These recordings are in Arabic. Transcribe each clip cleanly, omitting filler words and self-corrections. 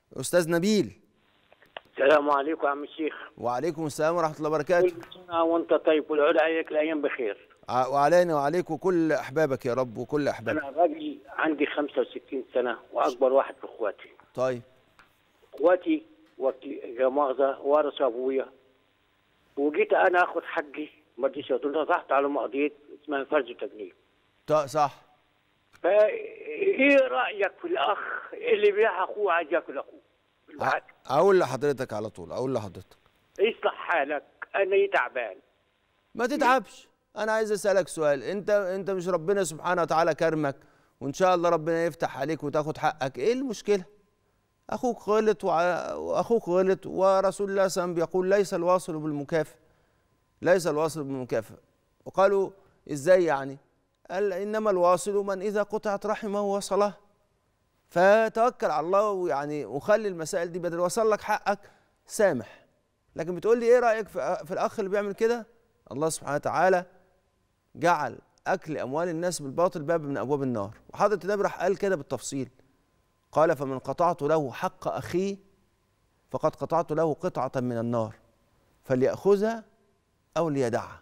أستاذ نبيل. السلام عليكم يا عم الشيخ. وعليكم السلام ورحمة الله وبركاته. كل سنة وأنت طيب والعود عليك الأيام بخير. وعلينا وعليك وكل أحبابك يا رب وكل أحبابك. أنا راجل عندي 65 سنة وأكبر واحد في إخواتي. طيب. إخواتي لا مؤاخذة ورثوا أبويا، وجيت أنا آخد حقي ما رضيش، رحت على مقضية اسمها فرز وتجنيد. صح. فإيه رأيك في الأخ اللي بيح أخوه عايز ياكل أخوه؟ أقول لحضرتك على طول، أقول لحضرتك اصلح حالك، أنا تعبان. ما تتعبش. أنا عايز أسألك سؤال، أنت مش ربنا سبحانه وتعالى كرمك وإن شاء الله ربنا يفتح عليك وتاخد حقك؟ إيه المشكلة؟ أخوك غلط وأخوك غلط، ورسول الله صلى الله عليه وسلم بيقول ليس الواصل بالمكافئ، ليس الواصل بالمكافئ. وقالوا إزاي يعني؟ قال إنما الواصل من إذا قطعت رحمه وصله. فتوكل على الله ويعني وخلي المسائل دي بدل وصل لك حقك سامح. لكن بتقول لي إيه رأيك في الأخ اللي بيعمل كده؟ الله سبحانه وتعالى جعل أكل أموال الناس بالباطل باب من أبواب النار، وحضرة النبي راح قال كده بالتفصيل، قال فمن قطعت له حق أخيه فقد قطعت له قطعة من النار فليأخذها أو ليدعها.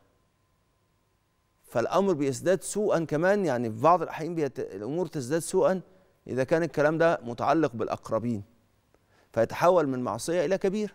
فالأمر بيزداد سوءا كمان، يعني في بعض الأحيان الأمور تزداد سوءا إذا كان الكلام ده متعلق بالأقربين، فيتحول من معصية إلى كبيرة.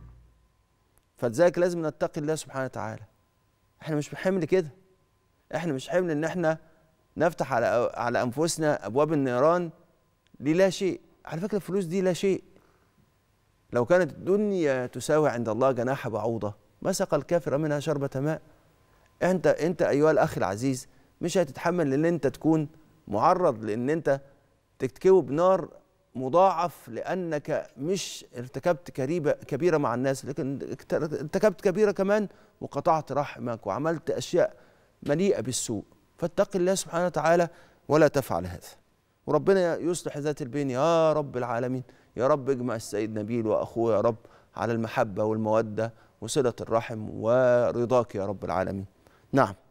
فلذلك لازم نتقي الله سبحانه وتعالى. احنا مش بحمل كده، احنا مش حمل ان احنا نفتح على أنفسنا أبواب النيران للا شيء. على فكرة الفلوس دي لا شيء. لو كانت الدنيا تساوي عند الله جناح بعوضة ما سقى الكافر منها شربة ماء. انت ايها الاخ العزيز مش هتتحمل ان انت تكون معرض لان انت تكتوب نار مضاعف، لانك مش ارتكبت كبيرة مع الناس، لكن ارتكبت كبيرة كمان وقطعت رحمك وعملت اشياء مليئة بالسوء. فاتق الله سبحانه وتعالى ولا تفعل هذا، وربنا يصلح ذات البين يا رب العالمين. يا رب اجمع السيد نبيل واخوه يا رب على المحبة والمودة وصلة الرحم ورضاك يا رب العالمين. نعم.